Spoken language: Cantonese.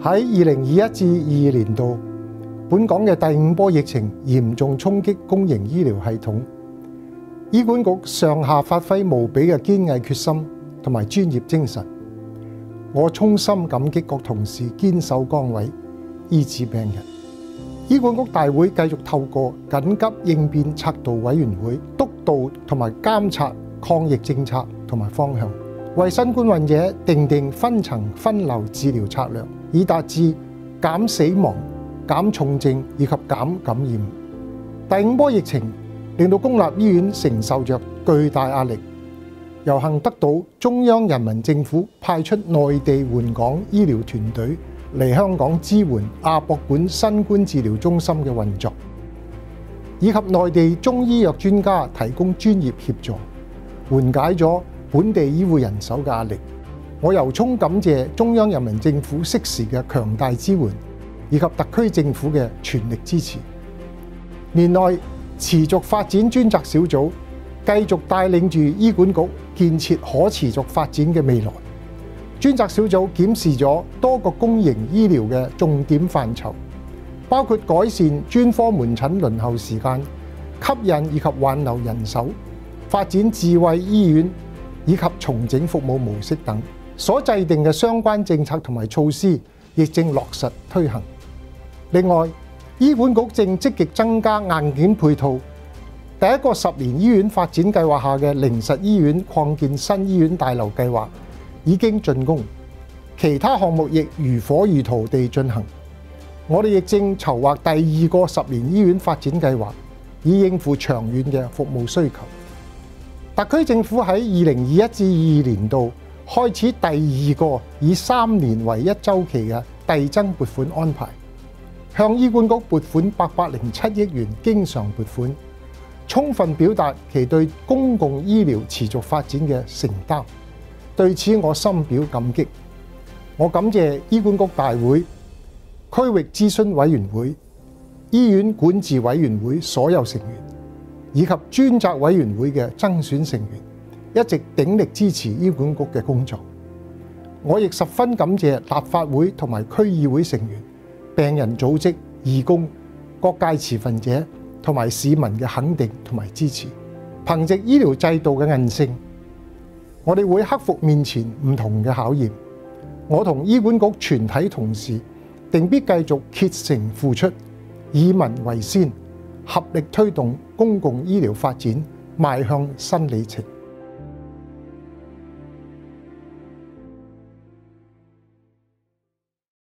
喺2021至22年度，本港嘅第5波疫情嚴重衝擊公營醫療系統，醫管局上下發揮無比嘅堅毅決心同埋專業精神。我衷心感激各同事堅守崗位，醫治病人。醫管局大會繼續透過緊急應變策導委員會督導同埋監察抗疫政策同埋方向，為新冠患者定分層分流治療策略，以達至減死亡、減重症以及減感染。第5波疫情令到公立醫院承受着巨大壓力，有幸得到中央人民政府派出內地援港醫療團隊嚟香港支援亞博館新冠治療中心嘅運作，以及內地中醫藥專家提供專業協助，緩解咗本地醫護人手嘅壓力。我由衷感謝中央人民政府適時嘅強大支援，以及特區政府嘅全力支持。年內持續發展專責小組繼續帶領住醫管局建設可持續發展嘅未來。專責小組檢視咗多個公營醫療嘅重點範疇，包括改善專科門診輪候時間、吸引以及挽留人手、發展智慧醫院以及重整服務模式等。所制定嘅相關政策同埋措施，亦正落實推行。另外，醫管局正積極增加硬件配套。第一個10年醫院發展計劃下嘅靈實醫院擴建新醫院大樓計劃已經竣工，其他項目亦如火如荼地進行。我哋亦正籌劃第2個10年醫院發展計劃，以應付長遠嘅服務需求。特區政府喺2021至22年度開始第2個以3年為1週期嘅遞增撥款安排，向醫管局撥款807億元經常撥款，充分表達其對公共醫療持續發展嘅承擔。對此我深表感激。我感謝醫管局大會、區域諮詢委員會、醫院管治委員會所有成員，以及專責委員會嘅增選成員，一直鼎力支持醫管局嘅工作。我亦十分感謝立法會同埋區議會成員、病人組織、義工、各界持份者同埋市民嘅肯定同埋支持。憑藉醫療制度嘅韌性，我哋會克服面前唔同嘅考驗。我同醫管局全體同事定必繼續竭誠付出，以民為先，合力推動公共醫療發展邁向新里程。